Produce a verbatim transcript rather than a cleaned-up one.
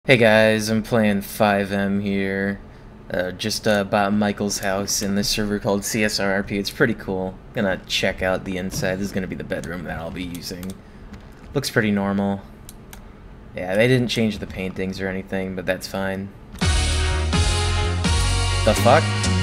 Hey guys, I'm playing FiveM here. Uh, just uh, bought Michael's house in this server called C S R R P. It's pretty cool. Gonna check out the inside. This is gonna be the bedroom that I'll be using. Looks pretty normal. Yeah, they didn't change the paintings or anything, but that's fine. The fuck?